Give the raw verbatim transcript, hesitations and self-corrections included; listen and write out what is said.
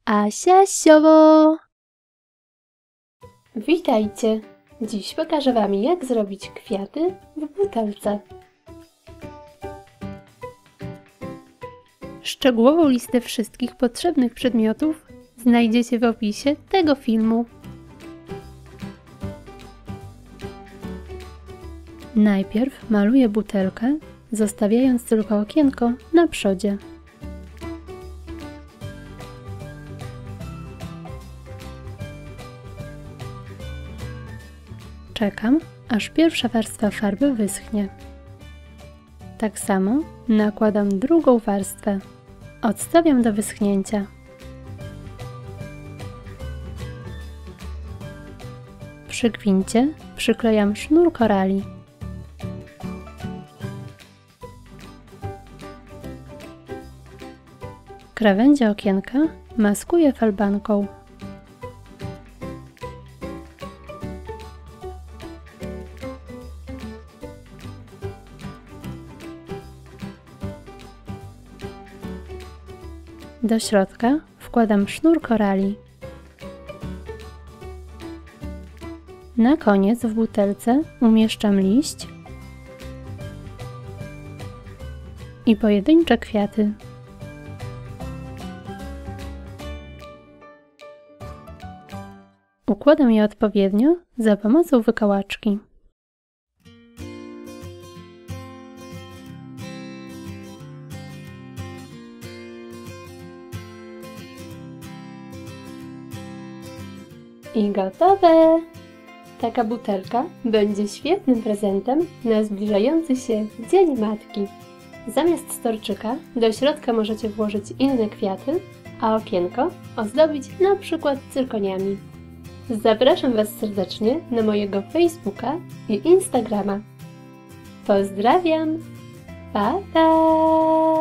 Asia Siowo! Witajcie! Dziś pokażę Wam, jak zrobić kwiaty w butelce. Szczegółową listę wszystkich potrzebnych przedmiotów znajdziecie w opisie tego filmu. Najpierw maluję butelkę, zostawiając tylko okienko na przodzie. Czekam, aż pierwsza warstwa farby wyschnie. Tak samo nakładam drugą warstwę. Odstawiam do wyschnięcia. Przy gwincie przyklejam sznur korali. Krawędzie okienka maskuję falbanką. Do środka wkładam sznur korali. Na koniec w butelce umieszczam liść i pojedyncze kwiaty. Układam je odpowiednio za pomocą wykałaczki. I gotowe! Taka butelka będzie świetnym prezentem na zbliżający się Dzień Matki. Zamiast storczyka do środka możecie włożyć inne kwiaty, a okienko ozdobić na przykład cyrkoniami. Zapraszam Was serdecznie na mojego Facebooka i Instagrama. Pozdrawiam! Pa, pa!